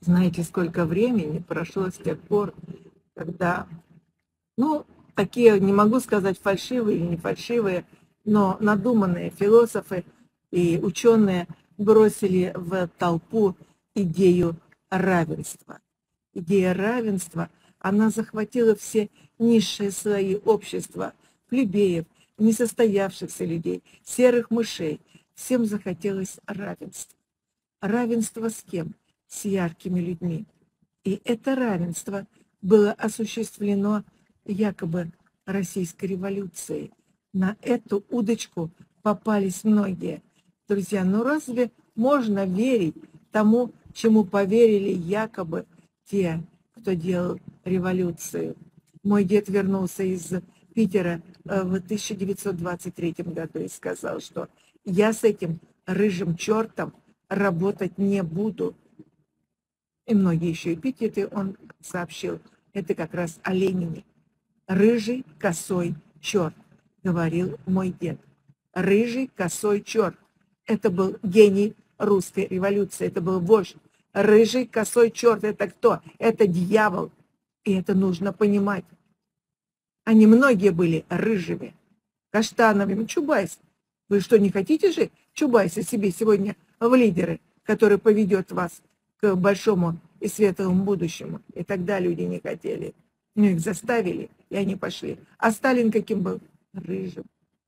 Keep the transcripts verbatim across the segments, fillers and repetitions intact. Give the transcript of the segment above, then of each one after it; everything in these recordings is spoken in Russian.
Знаете, сколько времени прошло с тех пор, когда, ну, такие, не могу сказать, фальшивые или не фальшивые, но надуманные философы и ученые бросили в толпу идею равенства. Идея равенства, она захватила все низшие слои общества, плебеев, несостоявшихся людей, серых мышей. Всем захотелось равенства. Равенство с кем? С яркими людьми. И это равенство было осуществлено якобы Российской революцией. На эту удочку попались многие. Друзья, ну разве можно верить тому, чему поверили якобы те, кто делал революцию? Мой дед вернулся из Питера в тысяча девятьсот двадцать третьем году и сказал, что я с этим рыжим чертом работать не буду. И многие еще эпитеты он сообщил. Это как раз о Ленине. Рыжий косой черт, говорил мой дед. Рыжий косой черт. Это был гений русской революции, это был вождь. Рыжий косой черт — это кто? Это дьявол. И это нужно понимать. Они многие были рыжими, каштановыми. Чубайс. Вы что, не хотите же Чубайса себе сегодня в лидеры, который поведет вас к большому и светлому будущему? И тогда люди не хотели. Ну, их заставили, и они пошли. А Сталин каким был? Рыжим.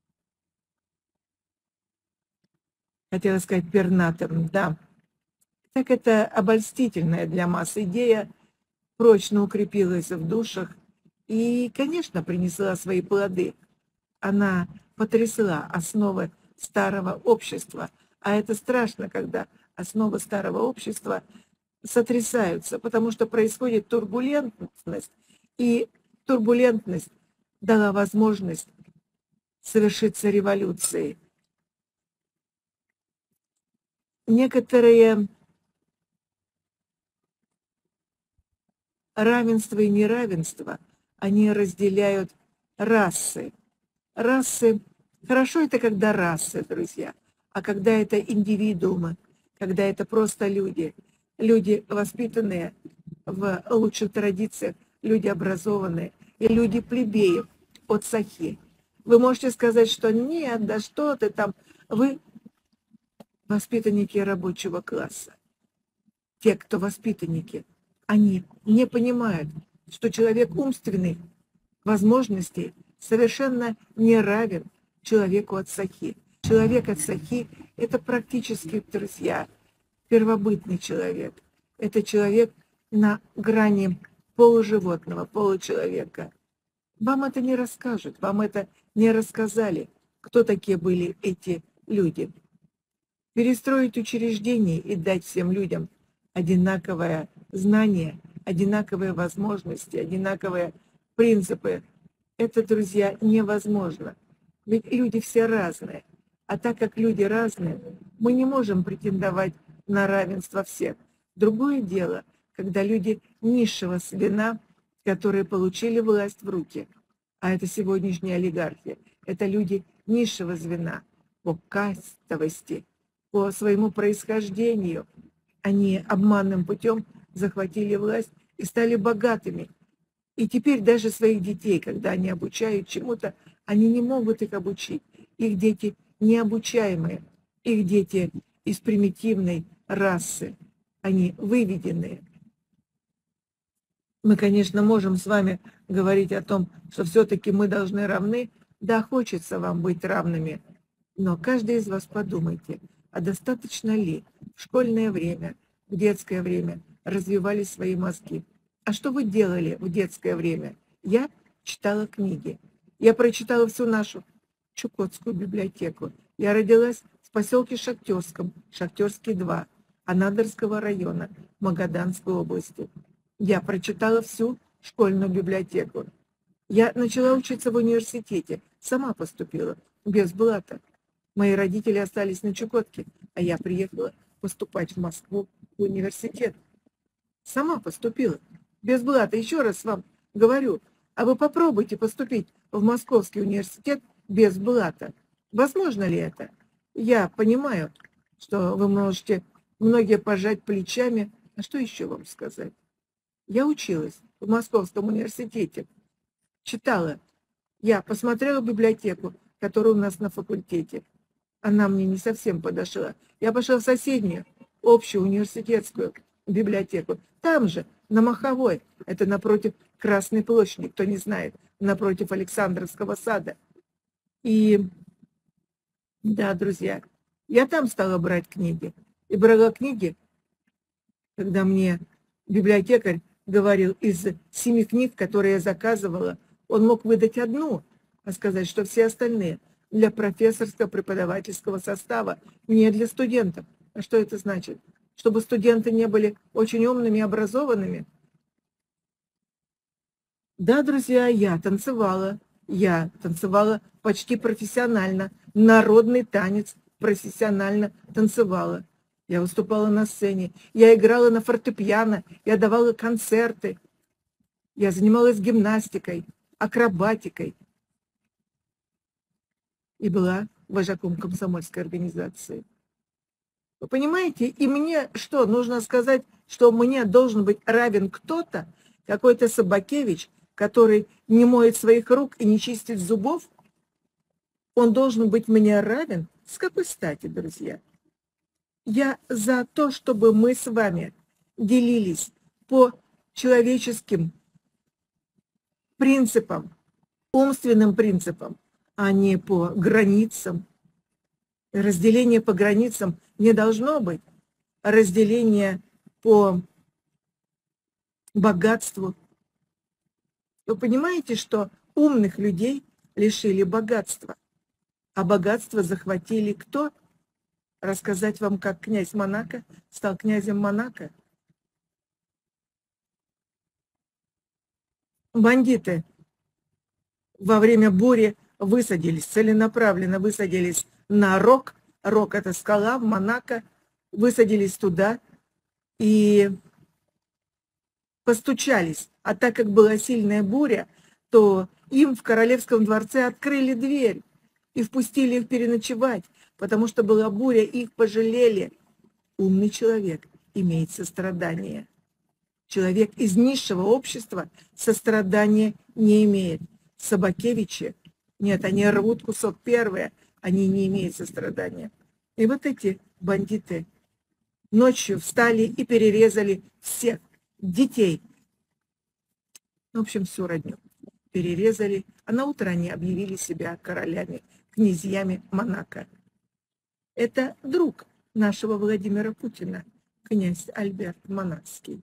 Хотела сказать пернатым, да. Так это обольстительная для масс идея, прочно укрепилась в душах и, конечно, принесла свои плоды. Она потрясла основы старого общества. А это страшно, когда основы старого общества сотрясаются, потому что происходит турбулентность, и турбулентность дала возможность совершиться революции. Некоторые равенство и неравенство, они разделяют расы. Расы, хорошо это когда расы, друзья, а когда это индивидуумы, когда это просто люди, люди воспитанные в лучших традициях, люди образованные и люди плебеев от сахи. Вы можете сказать, что нет, да что ты там, вы воспитанники рабочего класса. Те, кто воспитанники, они не понимают, что человек умственный возможностей совершенно не равен человеку от сахи. Человек от сахи – это практически, друзья, первобытный человек. Это человек на грани полуживотного, получеловека. Вам это не расскажут, вам это не рассказали, кто такие были эти люди. Перестроить учреждения и дать всем людям одинаковое знание, одинаковые возможности, одинаковые принципы – это, друзья, невозможно. Ведь люди все разные. А так как люди разные, мы не можем претендовать на равенство всех. Другое дело, когда люди низшего звена, которые получили власть в руки, а это сегодняшние олигархи, это люди низшего звена по кастовости, по своему происхождению. Они обманным путем захватили власть и стали богатыми. И теперь даже своих детей, когда они обучают чему-то, они не могут их обучить. Их дети необучаемые, их дети из примитивной расы, они выведенные. Мы, конечно, можем с вами говорить о том, что все-таки мы должны равны. Да, хочется вам быть равными, но каждый из вас подумайте, а достаточно ли в школьное время, в детское время развивали свои мозги? А что вы делали в детское время? Я читала книги. Я прочитала всю нашу Чукотскую библиотеку. Я родилась в поселке Шахтерском, Шахтерский два, Анадырского района, Магаданской области. Я прочитала всю школьную библиотеку. Я начала учиться в университете, сама поступила, без блата. Мои родители остались на Чукотке, а я приехала поступать в Москву в университет. Сама поступила, без блата. Еще раз вам говорю, а вы попробуйте поступить в Московский университет без блата. Возможно ли это? Я понимаю, что вы можете многие пожать плечами, А что еще вам сказать? Я училась в Московском университете, читала. Я посмотрела библиотеку, которая у нас на факультете. Она мне не совсем подошла. Я пошла в соседнюю, общую университетскую библиотеку. Там же, на Маховой, это напротив Красной площади, кто не знает, напротив Александровского сада. И да, друзья, я там стала брать книги. И брала книги, когда мне библиотекарь говорил, из семи книг, которые я заказывала, он мог выдать одну, а сказать, что все остальные для профессорского преподавательского состава, не для студентов. А что это значит? Чтобы студенты не были очень умными и образованными. Да, друзья, я танцевала. Я танцевала почти профессионально. Народный танец профессионально танцевала. Я выступала на сцене. Я играла на фортепиано. Я давала концерты. Я занималась гимнастикой, акробатикой. И была вожаком комсомольской организации. Вы понимаете? И мне что, нужно сказать, что мне должен быть равен кто-то, какой-то Собакевич, который не моет своих рук и не чистит зубов? Он должен быть мне равен? С какой стати, друзья? Я за то, чтобы мы с вами делились по человеческим принципам, умственным принципам, а не по границам. Разделение по границам не должно быть. Разделение по богатству. Вы понимаете, что умных людей лишили богатства, а богатство захватили кто? Рассказать вам, как князь Монако стал князем Монако? Бандиты во время бури высадились, целенаправленно высадились на Рок. Рок — это скала в Монако. Высадились туда и постучались. А так как была сильная буря, то им в королевском дворце открыли дверь и впустили их переночевать, потому что была буря, их пожалели. Умный человек имеет сострадание. Человек из низшего общества сострадания не имеет. Собакевичи, нет, они рвут кусок первые, они не имеют сострадания. И вот эти бандиты ночью встали и перерезали всех детей. В общем, всю родню перерезали, а на утро они объявили себя королями, князьями Монако. Это друг нашего Владимира Путина, князь Альберт Монакский.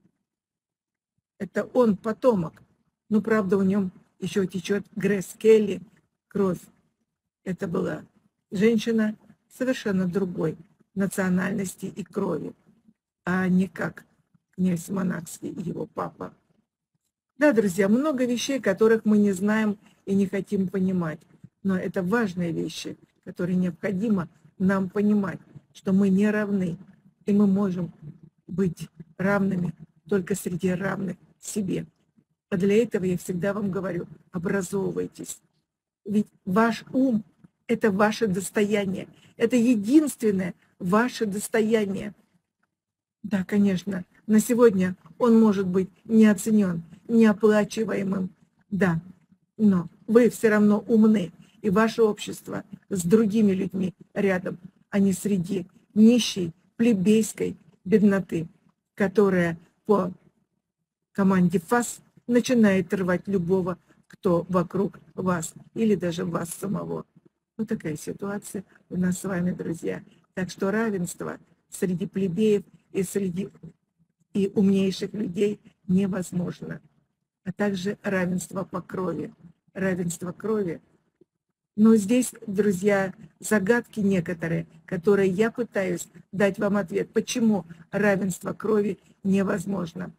Это он потомок, но, правда, в нем еще течет Грейс Келли, кровь. Это была женщина совершенно другой национальности и крови, а не как князь Монакский и его папа. Да, друзья, много вещей, которых мы не знаем и не хотим понимать, но это важные вещи, которые необходимо нам понимать, что мы не равны, и мы можем быть равными только среди равных себе. А для этого я всегда вам говорю, образовывайтесь. Ведь ваш ум – это ваше достояние, это единственное ваше достояние. Да, конечно, на сегодня он может быть не оценен, неоплачиваемым, да, но вы все равно умны, и ваше общество с другими людьми рядом, а не среди нищей, плебейской бедноты, которая по команде ФАС начинает рвать любого, кто вокруг вас, или даже вас самого. Вот такая ситуация у нас с вами, друзья. Так что равенство среди плебеев и среди и умнейших людей невозможно. А также равенство по крови. Равенство крови. Но здесь, друзья, загадки некоторые, которые я пытаюсь дать вам ответ, почему равенство крови невозможно.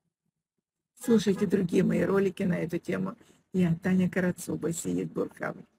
Слушайте другие мои ролики на эту тему. Я Таня Карацуба, Сеид Бурхам.